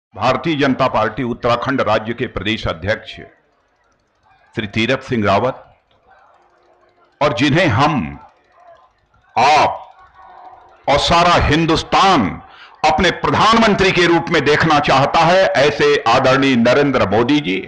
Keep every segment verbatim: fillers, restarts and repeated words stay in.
Bharatiya Janata party Uttarakhand राज्य के प्रदेश अध्यक्ष श्री तीरथ सिंह रावत और जिन्हें हम, आप और सारा हिंदुस्तान अपने प्रधानमंत्री के रूप में देखना चाहता है, ऐसे आदरणीय नरेंद्र मोदी जी,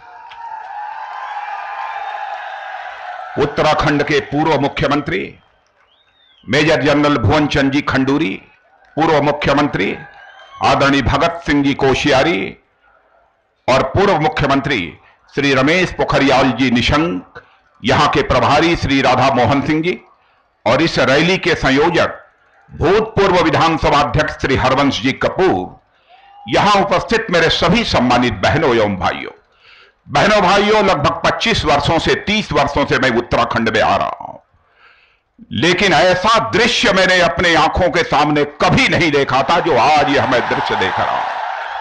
उत्तराखंड के पूर्व मुख्यमंत्री मेजर जनरल भुवन चंद जी खंडूरी, पूर्व मुख्यमंत्री आदरणीय भगत सिंह जी कोश्यारी और पूर्व मुख्यमंत्री श्री रमेश पोखरियाल जी निशंक, यहां के प्रभारी श्री राधा मोहन सिंह जी और इस रैली के संयोजक भूतपूर्व विधानसभा अध्यक्ष श्री हरवंश जी कपूर, यहां उपस्थित मेरे सभी सम्मानित बहनों एवं भाइयों बहनों भाइयों लगभग पच्चीस वर्षों से तीस वर्षों से मैं उत्तराखंड में आ रहा हूं, लेकिन ऐसा दृश्य मैंने अपने आंखों के सामने कभी नहीं देखा था जो आज यह मैं दृश्य देख रहा हूं।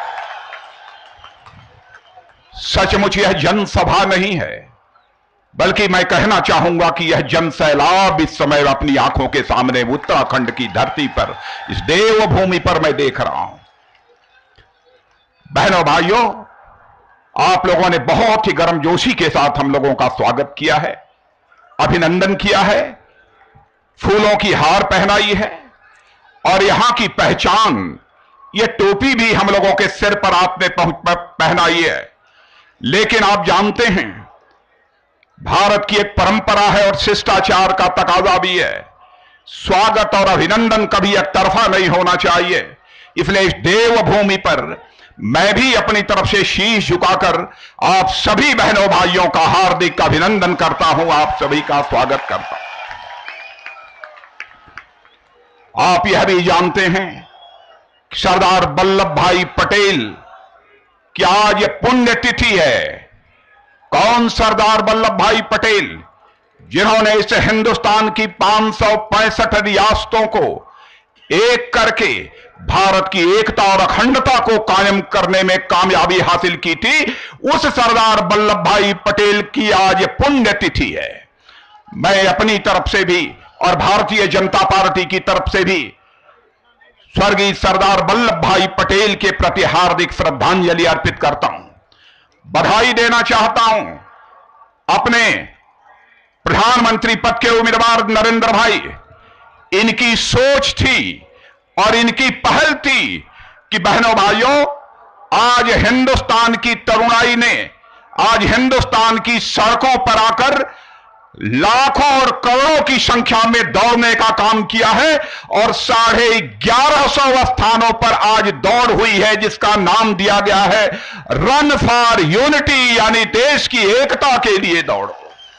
सचमुच यह जनसभा नहीं है, बल्कि मैं कहना चाहूंगा कि यह जनसैलाब इस समय अपनी आंखों के सामने उत्तराखंड की धरती पर, इस देवभूमि पर मैं देख रहा हूं। बहनों भाइयों, आप लोगों ने बहुत ही गर्मजोशी के साथ हम लोगों का स्वागत किया है, अभिनंदन किया है, फूलों की हार पहनाई है और यहां की पहचान, यह टोपी भी हम लोगों के सिर पर आपने पहनाई है। लेकिन आप जानते हैं, भारत की एक परंपरा है और शिष्टाचार का तकाजा भी है, स्वागत और अभिनंदन कभी एक तरफा नहीं होना चाहिए। इसलिए इस देवभूमि पर मैं भी अपनी तरफ से शीश झुकाकर आप सभी बहनों भाइयों का हार्दिक अभिनंदन करता हूं, आप सभी का स्वागत करता हूं। आप यह भी जानते हैं सरदार वल्लभ भाई पटेल की आज यह पुण्यतिथि है। कौन सरदार वल्लभ भाई पटेल, जिन्होंने इस हिंदुस्तान की पांच सौ पैंसठ रियासतों को एक करके भारत की एकता और अखंडता को कायम करने में कामयाबी हासिल की थी, उस सरदार वल्लभ भाई पटेल की आज पुण्यतिथि है। मैं अपनी तरफ से भी और भारतीय जनता पार्टी की तरफ से भी स्वर्गीय सरदार वल्लभ भाई पटेल के प्रति हार्दिक श्रद्धांजलि अर्पित करता हूं, बधाई देना चाहता हूं। अपने प्रधानमंत्री पद के उम्मीदवार नरेंद्र भाई, इनकी सोच थी और इनकी पहल थी कि बहनों भाइयों, आज हिंदुस्तान की तरुणाई ने आज हिंदुस्तान की सड़कों पर आकर लाखों और करोड़ों की संख्या में दौड़ने का काम किया है और साढ़े ग्यारह सौ स्थानों पर आज दौड़ हुई है, जिसका नाम दिया गया है रन फॉर यूनिटी, यानी देश की एकता के लिए दौड़ो।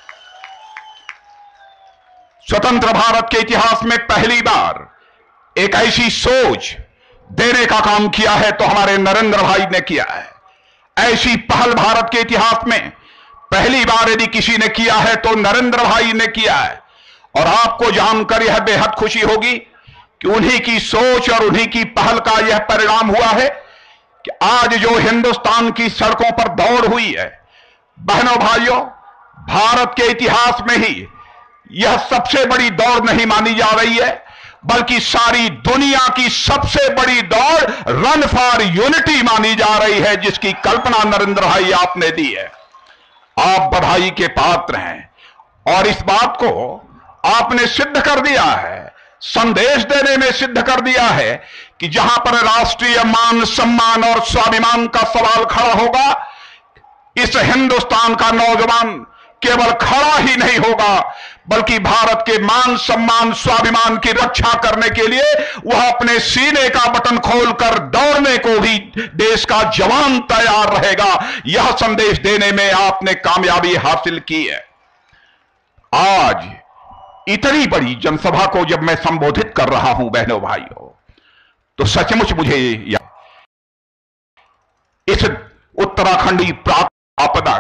स्वतंत्र भारत के इतिहास में पहली बार एक ऐसी सोच देने का काम किया है तो हमारे नरेंद्र भाई ने किया है। ऐसी पहल भारत के इतिहास में पहली बार यदि किसी ने किया है तो नरेंद्र भाई ने किया है। और आपको जानकर यह बेहद खुशी होगी कि उन्हीं की सोच और उन्हीं की पहल का यह परिणाम हुआ है कि आज जो हिंदुस्तान की सड़कों पर दौड़ हुई है, बहनों भाइयों, भारत के इतिहास में ही यह सबसे बड़ी दौड़ नहीं मानी जा रही है, बल्कि सारी दुनिया की सबसे बड़ी दौड़ रन फॉर यूनिटी मानी जा रही है, जिसकी कल्पना नरेंद्र भाई आपने दी है। आप बधाई के पात्र हैं और इस बात को आपने सिद्ध कर दिया है, संदेश देने में सिद्ध कर दिया है कि जहां पर राष्ट्रीय मान सम्मान और स्वाभिमान का सवाल खड़ा होगा, इस हिंदुस्तान का नौजवान केवल खड़ा ही नहीं होगा, बल्कि भारत के मान सम्मान स्वाभिमान की रक्षा करने के लिए वह अपने सीने का बटन खोलकर दौड़ने को भी देश का जवान तैयार रहेगा। यह संदेश देने में आपने कामयाबी हासिल की है। आज इतनी बड़ी जनसभा को जब मैं संबोधित कर रहा हूं बहनों भाइयों, तो सचमुच मुझे इस उत्तराखंडी प्राकृतिक आपदा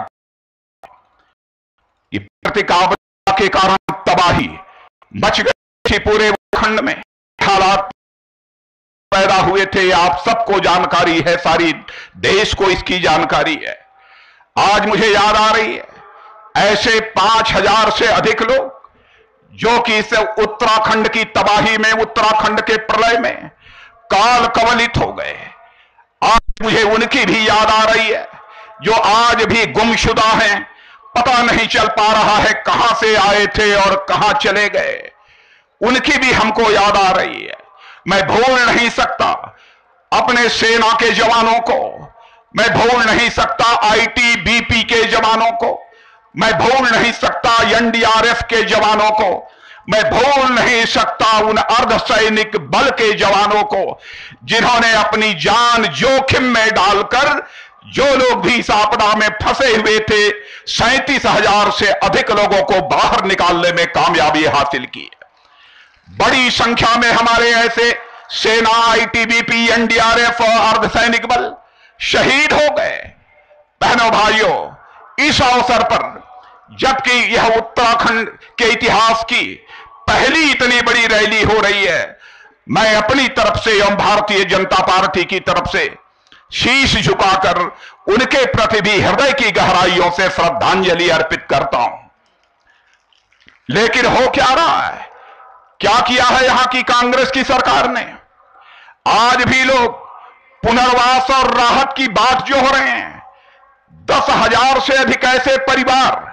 प्राकृतिक आपदा के कारण तबाही मच गई थी पूरे उत्तराखंड में, हालात पैदा हुए थे, आप सबको जानकारी है, सारी देश को इसकी जानकारी है। आज मुझे याद आ रही है ऐसे पांच हजार से अधिक लोग जो कि इस उत्तराखंड की तबाही में, उत्तराखंड के प्रलय में काल कवलित हो गए। आज मुझे उनकी भी याद आ रही है जो आज भी गुमशुदा हैं, पता नहीं चल पा रहा है कहां से आए थे और कहां चले गए। उनकी भी हमको याद आ रही है। मैं भूल नहीं सकता अपने सेना के जवानों को, मैं भूल नहीं सकता आईटीबीपी के जवानों को, मैं भूल नहीं सकता एनडीआरएफ के जवानों को, मैं भूल नहीं सकता उन अर्धसैनिक बल के जवानों को जिन्होंने अपनी जान जोखिम में डालकर, जो लोग भी इस आपदा में फंसे हुए थे, सैंतीस हजार से अधिक लोगों को बाहर निकालने में कामयाबी हासिल की। बड़ी संख्या में हमारे ऐसे सेना, आईटीबीपी, एनडीआरएफ और अर्धसैनिक बल शहीद हो गए। बहनों भाइयों, इस अवसर पर जबकि यह उत्तराखंड के इतिहास की पहली इतनी बड़ी रैली हो रही है, मैं अपनी तरफ से एवं भारतीय जनता पार्टी की तरफ से शीश झुकाकर उनके प्रति भी हृदय की गहराइयों से श्रद्धांजलि अर्पित करता हूं। लेकिन हो क्या रहा है, क्या किया है यहां की कांग्रेस की सरकार ने? आज भी लोग पुनर्वास और राहत की बात जो हो रहे हैं, दस हजार से अधिक ऐसे परिवार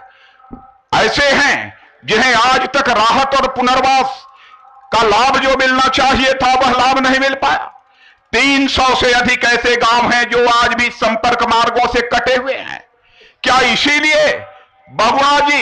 ऐसे हैं जिन्हें आज तक राहत और पुनर्वास का लाभ जो मिलना चाहिए था वह लाभ नहीं मिल पाया। तीन सौ से अधिक ऐसे गांव हैं जो आज भी संपर्क मार्गों से कटे हुए हैं। क्या इसीलिए बबुआ जी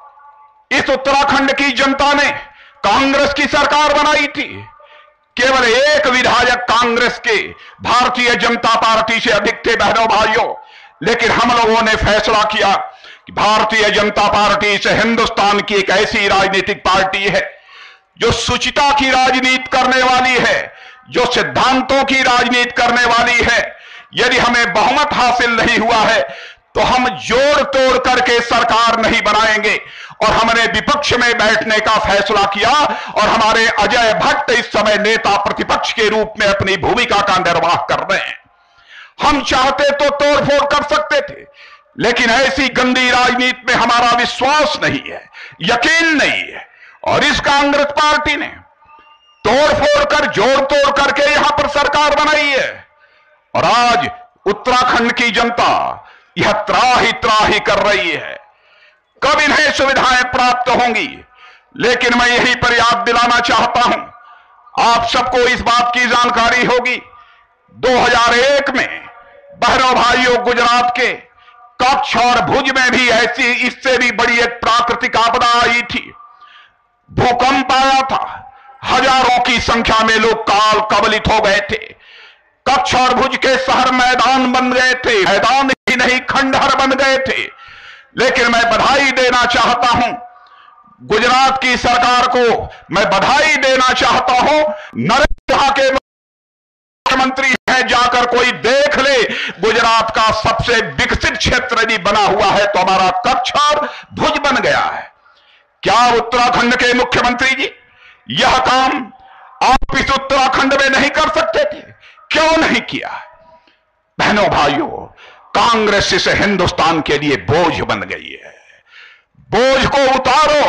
इस उत्तराखंड की जनता ने कांग्रेस की सरकार बनाई थी? केवल एक विधायक कांग्रेस के भारतीय जनता पार्टी से अधिक थे बहनों भाइयों, लेकिन हम लोगों ने फैसला किया कि भारतीय जनता पार्टी से हिंदुस्तान की एक ऐसी राजनीतिक पार्टी है जो शुचिता की राजनीति करने वाली है, जो सिद्धांतों की राजनीति करने वाली है। यदि हमें बहुमत हासिल नहीं हुआ है तो हम जोड़ तोड़ करके सरकार नहीं बनाएंगे। और हमने विपक्ष में बैठने का फैसला किया और हमारे अजय भट्ट इस समय नेता प्रतिपक्ष के रूप में अपनी भूमिका का निर्वाह कर रहे हैं। हम चाहते तो तोड़फोड़ कर सकते थे, लेकिन ऐसी गंदी राजनीति में हमारा विश्वास नहीं है, यकीन नहीं है। और इस कांग्रेस पार्टी ने तोड़फोड़ कर, जोड़ तोड़ करके यहां पर सरकार बनाई है। और आज उत्तराखंड की जनता यह त्राही त्राही कर रही है। कब इन्हें सुविधाएं प्राप्त होंगी? लेकिन मैं यही पर याद दिलाना चाहता हूं, आप सबको इस बात की जानकारी होगी, दो हज़ार एक में बहनों भाइयों गुजरात के कच्छ और भुज में भी ऐसी इससे भी बड़ी एक प्राकृतिक आपदा आई थी। भूकंप आया था, हजारों की संख्या में लोग काल कबलित हो गए थे। कच्छ और भुज के शहर मैदान बन गए थे, मैदान ही नहीं खंडहर बन गए थे। लेकिन मैं बधाई देना चाहता हूं गुजरात की सरकार को, मैं बधाई देना चाहता हूं नरेंद्र के मुख्यमंत्री हैं, जाकर कोई देख ले गुजरात का सबसे विकसित क्षेत्र यदि बना हुआ है तो हमारा कच्छ और भुज बन गया है। क्या उत्तराखंड के मुख्यमंत्री जी यह काम आप इस उत्तराखंड में नहीं कर सकते थे? क्यों नहीं किया? बहनों भाइयों, कांग्रेस इस हिंदुस्तान के लिए बोझ बन गई है। बोझ को उतारो।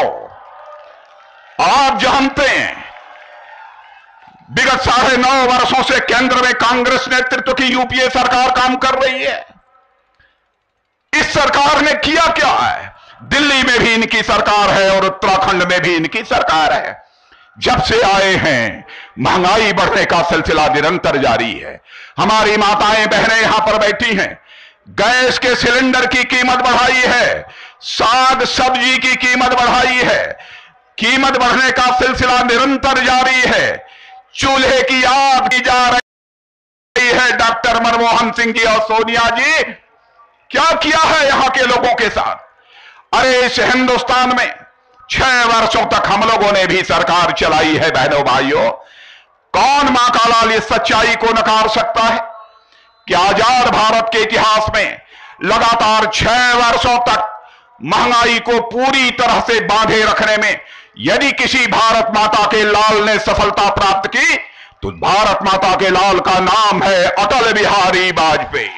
आप जानते हैं विगत साढ़े नौ वर्षों से केंद्र में कांग्रेस नेतृत्व की यूपीए सरकार काम कर रही है। इस सरकार ने किया क्या है? दिल्ली में भी इनकी सरकार है और उत्तराखंड में भी इनकी सरकार है। जब से आए हैं महंगाई बढ़ने का सिलसिला निरंतर जारी है। हमारी माताएं बहनें यहां पर बैठी हैं, गैस के सिलेंडर की कीमत बढ़ाई है, साग सब्जी की कीमत बढ़ाई है, कीमत बढ़ने का सिलसिला निरंतर जारी है। चूल्हे की आग की जा रही है। डॉक्टर मनमोहन सिंह जी और सोनिया जी क्या किया है यहां के लोगों के साथ? अरे इस हिंदुस्तान में छह वर्षों तक हम लोगों ने भी सरकार चलाई है। बहनों भाइयों, कौन मां का लाल इस सच्चाई को नकार सकता है कि आजाद भारत के इतिहास में लगातार छह वर्षों तक महंगाई को पूरी तरह से बांधे रखने में यदि किसी भारत माता के लाल ने सफलता प्राप्त की तो भारत माता के लाल का नाम है अटल बिहारी वाजपेयी।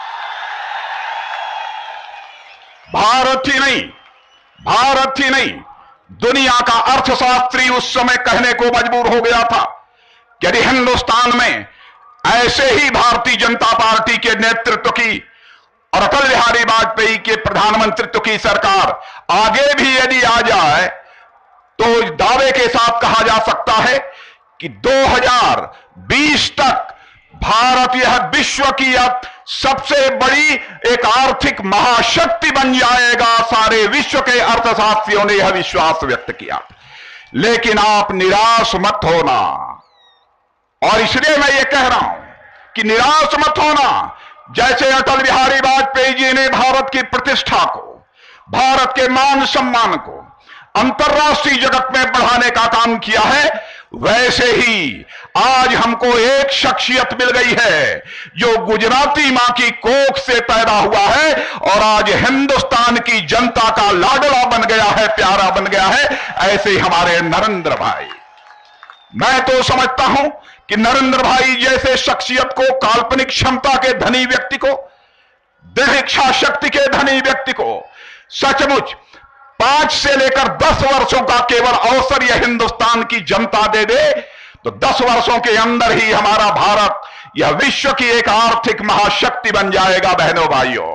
भारत ही नहीं, भारत ही नहीं, दुनिया का अर्थशास्त्री उस समय कहने को मजबूर हो गया था यदि हिंदुस्तान में ऐसे ही भारतीय जनता पार्टी के नेतृत्व की और अटल बिहारी वाजपेयी के प्रधानमंत्रित्व की सरकार आगे भी यदि आ जाए तो इस दावे के साथ कहा जा सकता है कि दो हज़ार बीस तक भारत यह विश्व की अब सबसे बड़ी एक आर्थिक महाशक्ति बन जाएगा। सारे विश्व के अर्थशास्त्रियों ने यह विश्वास व्यक्त किया। लेकिन आप निराश मत होना, और इसलिए मैं ये कह रहा हूं कि निराश मत होना। जैसे अटल बिहारी वाजपेयी जी ने भारत की प्रतिष्ठा को, भारत के मान सम्मान को अंतर्राष्ट्रीय जगत में बढ़ाने का काम किया है, वैसे ही आज हमको एक शख्सियत मिल गई है जो गुजराती मां की कोख से पैदा हुआ है और आज हिंदुस्तान की जनता का लाडला बन गया है, प्यारा बन गया है। ऐसे ही हमारे नरेंद्र भाई, मैं तो समझता हूं कि नरेंद्र भाई जैसे शख्सियत को, काल्पनिक क्षमता के धनी व्यक्ति को, दृढ़ इच्छा शक्ति के धनी व्यक्ति को सचमुच पांच से लेकर दस वर्षों का केवल अवसर यह हिंदुस्तान की जनता दे दे तो दस वर्षों के अंदर ही हमारा भारत यह विश्व की एक आर्थिक महाशक्ति बन जाएगा। बहनों भाइयों,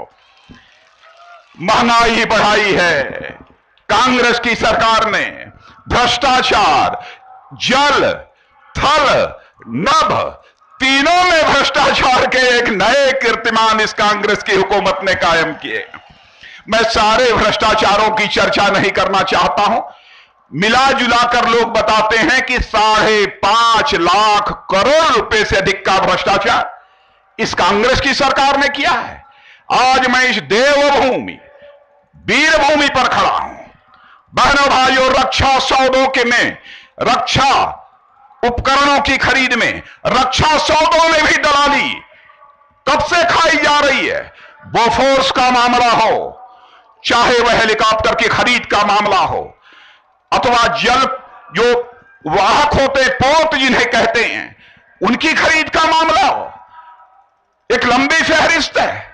महंगाई बढ़ाई है कांग्रेस की सरकार ने, भ्रष्टाचार, जल, थल, नभ तीनों में भ्रष्टाचार के एक नए कीर्तिमान इस कांग्रेस की हुकूमत ने कायम किए। मैं सारे भ्रष्टाचारों की चर्चा नहीं करना चाहता हूं। मिला जुला कर लोग बताते हैं कि साढ़े पांच लाख करोड़ रुपए से अधिक का भ्रष्टाचार इस कांग्रेस की सरकार ने किया है। आज मैं इस देवभूमि, वीरभूमि पर खड़ा हूं। बहनों भाइयों, रक्षा सौदों के में, रक्षा उपकरणों की खरीद में, रक्षा सौदों में भी दलाली कब से खाई जा रही है। बोफोर्स का मामला हो, चाहे वह हेलीकॉप्टर की खरीद का मामला हो, अथवा जल जो वाहक होते, पोत जिन्हें कहते हैं, उनकी खरीद का मामला हो, एक लंबी फहरिस्त है।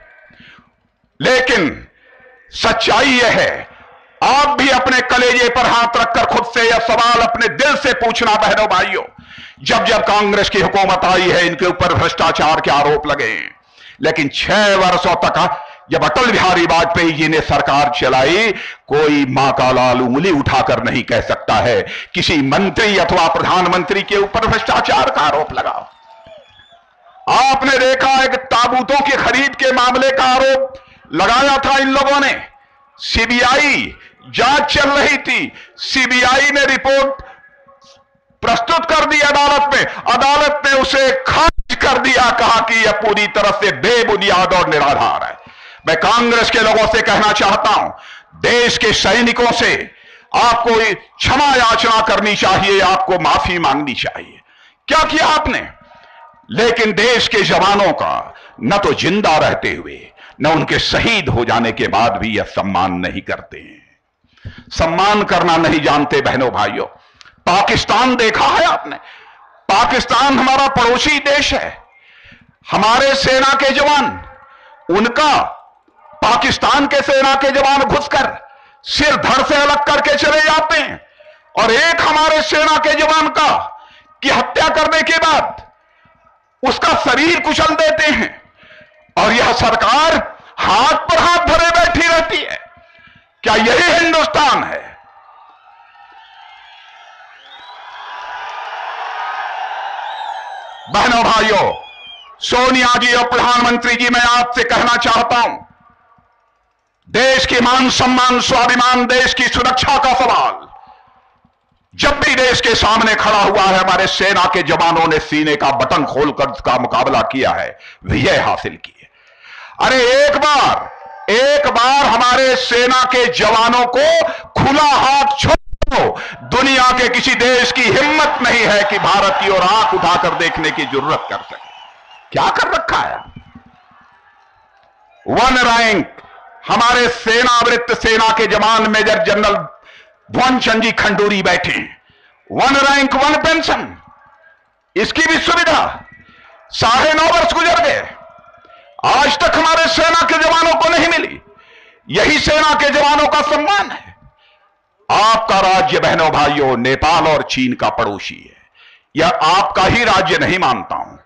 लेकिन सच्चाई यह है, आप भी अपने कलेजे पर हाथ रखकर खुद से यह सवाल अपने दिल से पूछना बहनों भाइयों, जब जब कांग्रेस की हुकूमत आई है इनके ऊपर भ्रष्टाचार के आरोप लगे, लेकिन छह वर्षों तक जब अटल बिहारी वाजपेयी जी ने सरकार चलाई, कोई मां का लाल उंगली उठाकर नहीं कह सकता है किसी मंत्री अथवा प्रधानमंत्री के ऊपर भ्रष्टाचार का आरोप लगाओ। आपने देखा है कि ताबूतों की खरीद के मामले का आरोप लगाया था इन लोगों ने, सीबीआई जांच चल रही थी, सीबीआई ने रिपोर्ट प्रस्तुत कर दी अदालत में, अदालत ने उसे खारिज कर दिया, कहा कि यह पूरी तरह से बेबुनियाद और निराधार है। मैं कांग्रेस के लोगों से कहना चाहता हूं, देश के सैनिकों से आपको क्षमा याचना करनी चाहिए, आपको माफी मांगनी चाहिए। क्या किया आपने? लेकिन देश के जवानों का न तो जिंदा रहते हुए न उनके शहीद हो जाने के बाद भी यह सम्मान नहीं करते हैं, सम्मान करना नहीं जानते। बहनों भाइयों, पाकिस्तान देखा है आपने, पाकिस्तान हमारा पड़ोसी देश है। हमारे सेना के जवान, उनका पाकिस्तान के सेना के जवान घुसकर सिर धड़ से अलग करके चले जाते हैं, और एक हमारे सेना के जवान का की हत्या करने के बाद उसका शरीर कुचल देते हैं, और यह सरकार हाथ पर हाथ धरे बैठी रहती है। क्या यही हिंदुस्तान है? बहनों भाइयों, सोनिया जी और प्रधानमंत्री जी, मैं आपसे कहना चाहता हूं, देश के मान सम्मान, स्वाभिमान, देश की सुरक्षा का सवाल जब भी देश के सामने खड़ा हुआ है, हमारे सेना के जवानों ने सीने का बटन खोलकर उसका मुकाबला किया है, विजय हासिल की है। अरे एक बार एक बार हमारे सेना के जवानों को खुला हाथ छोड़ो, दुनिया के किसी देश की हिम्मत नहीं है कि भारत की ओर आंख उठाकर देखने की जरूरत कर सके। क्या कर रखा है? वन रैंक हमारे सेनावृत्त सेना के जवान मेजर जनरल भुवन चंद जी खंडूरी बैठे हैं, वन रैंक वन पेंशन, इसकी भी सुविधा। साढ़े नौ वर्ष गुजर गए, आज तक हमारे सेना के जवानों को नहीं मिली। यही सेना के जवानों का सम्मान है। आपका राज्य बहनों भाइयों नेपाल और चीन का पड़ोसी है, यह आपका ही राज्य नहीं मानता हूं,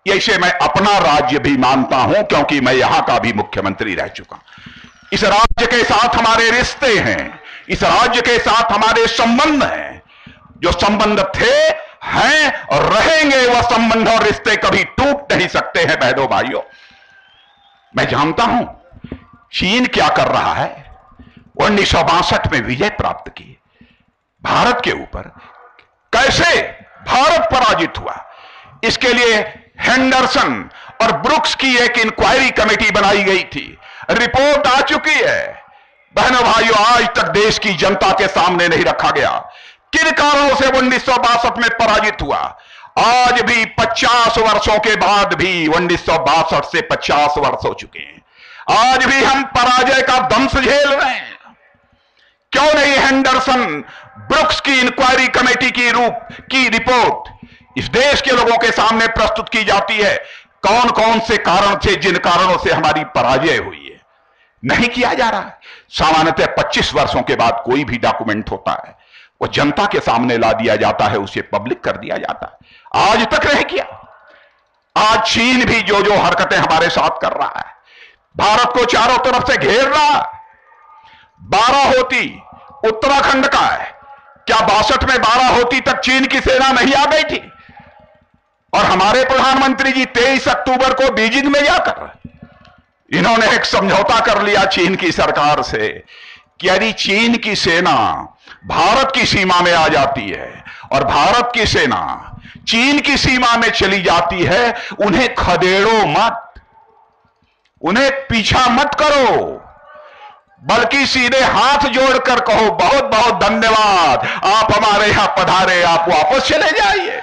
इसे मैं अपना राज्य भी मानता हूं, क्योंकि मैं यहां का भी मुख्यमंत्री रह चुका हूं। इस राज्य के साथ हमारे रिश्ते हैं, इस राज्य के साथ हमारे संबंध हैं। जो संबंध थे, हैं और रहेंगे, वह संबंध और रिश्ते कभी टूट नहीं सकते हैं। बहनों भाइयों, मैं जानता हूं चीन क्या कर रहा है। उन्नीस सौ बासठ में विजय प्राप्त की भारत के ऊपर, कैसे भारत पराजित हुआ, इसके लिए हेंडरसन और ब्रुक्स की एक इंक्वायरी कमेटी बनाई गई थी। रिपोर्ट आ चुकी है। बहनों भाइयों, आज तक देश की जनता के सामने नहीं रखा गया किन कारणों से उन्नीस सौ बासठ में पराजित हुआ। आज भी पचास वर्षों के बाद भी, उन्नीस सौ बासठ से पचास वर्ष हो चुके हैं, आज भी हम पराजय का दंश झेल रहे हैं। क्यों नहीं हेंडरसन ब्रुक्स की इंक्वायरी कमेटी की रूप की रिपोर्ट इस देश के लोगों के सामने प्रस्तुत की जाती है? कौन कौन से कारण थे जिन कारणों से हमारी पराजय हुई है? नहीं किया जा रहा है। सामान्यतः पच्चीस वर्षों के बाद कोई भी डॉक्यूमेंट होता है, वो जनता के सामने ला दिया जाता है, उसे पब्लिक कर दिया जाता है। आज तक नहीं किया। आज चीन भी जो जो हरकतें हमारे साथ कर रहा है, भारत को चारों तरफ से घेर रहा है। बारह होती उत्तराखंड का है, क्या बासठ में बारह होती तक चीन की सेना नहीं आ गई थी? और हमारे प्रधानमंत्री जी तेईस अक्टूबर को बीजिंग में जाकर इन्होंने एक समझौता कर लिया चीन की सरकार से कि यदि चीन की सेना भारत की सीमा में आ जाती है और भारत की सेना चीन की सीमा में चली जाती है, उन्हें खदेड़ो मत, उन्हें पीछा मत करो, बल्कि सीधे हाथ जोड़कर कहो बहुत बहुत धन्यवाद, आप हमारे यहां पधारे, आप वापस चले जाइए।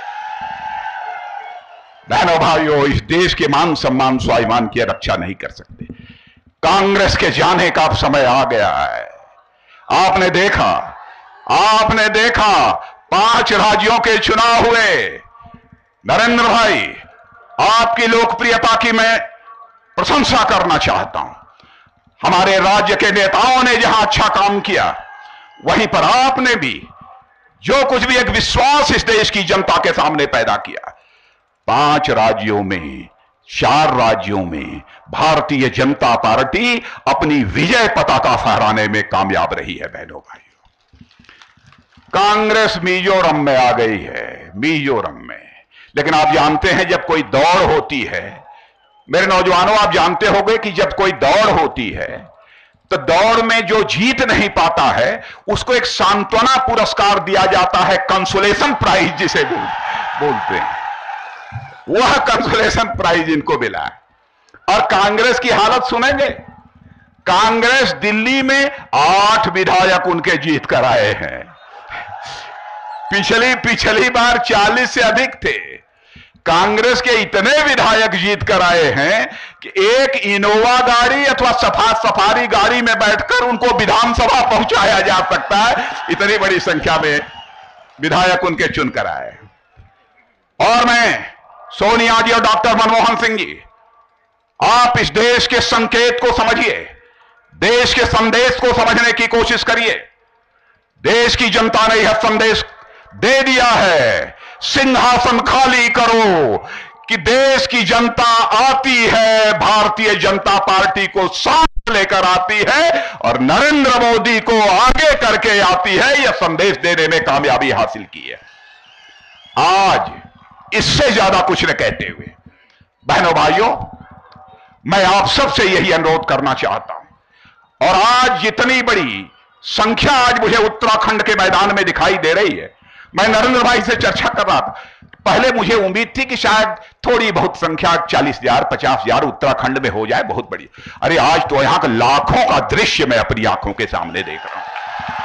बहनों भाइयों, इस देश के मान सम्मान स्वाभिमान की रक्षा नहीं कर सकते। कांग्रेस के जाने का अब समय आ गया है। आपने देखा आपने देखा पांच राज्यों के चुनाव हुए। नरेंद्र भाई, आपकी लोकप्रियता की मैं प्रशंसा करना चाहता हूं। हमारे राज्य के नेताओं ने जहां अच्छा काम किया, वहीं पर आपने भी जो कुछ भी एक विश्वास इस देश की जनता के सामने पैदा किया। पांच राज्यों में, चार राज्यों में भारतीय जनता पार्टी अपनी विजय पताका फहराने में कामयाब रही है। बहनों भाइयों, कांग्रेस मिजोरम में आ गई है, मिजोरम में। लेकिन आप जानते हैं, जब कोई दौड़ होती है, मेरे नौजवानों, आप जानते होंगे कि जब कोई दौड़ होती है तो दौड़ में जो जीत नहीं पाता है उसको एक सांत्वना पुरस्कार दिया जाता है, कंसोलेशन प्राइज जिसे बोल, बोलते हैं। वह कंसोलेशन प्राइज इनको मिला है। और कांग्रेस की हालत सुनेंगे, कांग्रेस दिल्ली में आठ विधायक उनके जीत कर आए हैं। पिछली पिछली बार चालीस से अधिक थे। कांग्रेस के इतने विधायक जीत कर आए हैं कि एक इनोवा गाड़ी अथवा सफा सफारी गाड़ी में बैठकर उनको विधानसभा पहुंचाया जा सकता है, इतनी बड़ी संख्या में विधायक उनके चुनकर आए। और मैं सोनिया जी और डॉक्टर मनमोहन सिंह जी, आप इस देश के संकेत को समझिए, देश के संदेश को समझने की कोशिश करिए। देश की जनता ने यह संदेश दे दिया है, सिंहासन खाली करो, कि देश की जनता आती है, भारतीय जनता पार्टी को साथ लेकर आती है और नरेंद्र मोदी को आगे करके आती है। यह संदेश देने में कामयाबी हासिल की है। आज इससे ज्यादा कुछ न कहते हुए, बहनों भाइयों, मैं आप सबसे यही अनुरोध करना चाहता हूं। और आज जितनी बड़ी संख्या आज मुझे उत्तराखंड के मैदान में दिखाई दे रही है, मैं नरेंद्र भाई से चर्चा कर रहा था, पहले मुझे उम्मीद थी कि शायद थोड़ी बहुत संख्या चालीस हजार पचास हजार उत्तराखंड में हो जाए, बहुत बड़ी। अरे आज तो यहां का लाखों का दृश्य मैं अपनी आंखों के सामने देख रहा हूं।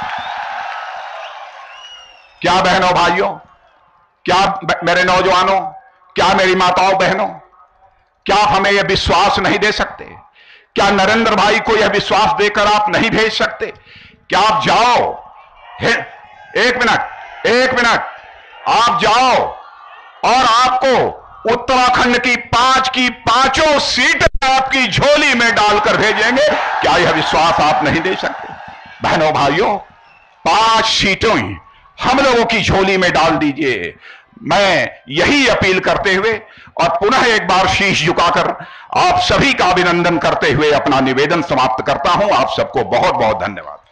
क्या बहनों भाइयों, क्या मेरे नौजवानों, क्या मेरी माताओं बहनों, क्या हमें यह विश्वास नहीं दे सकते? क्या नरेंद्र भाई को यह विश्वास देकर आप नहीं भेज सकते? क्या आप जाओ, एक मिनट एक मिनट आप जाओ और आपको उत्तराखंड की पांच की पांचों सीटें आपकी झोली में डालकर भेजेंगे? क्या यह विश्वास आप नहीं दे सकते? बहनों भाइयों, पांच सीटें हम लोगों की झोली में डाल दीजिए। मैं यही अपील करते हुए और पुनः एक बार शीश झुकाकर आप सभी का अभिनंदन करते हुए अपना निवेदन समाप्त करता हूं। आप सबको बहुत बहुत धन्यवाद।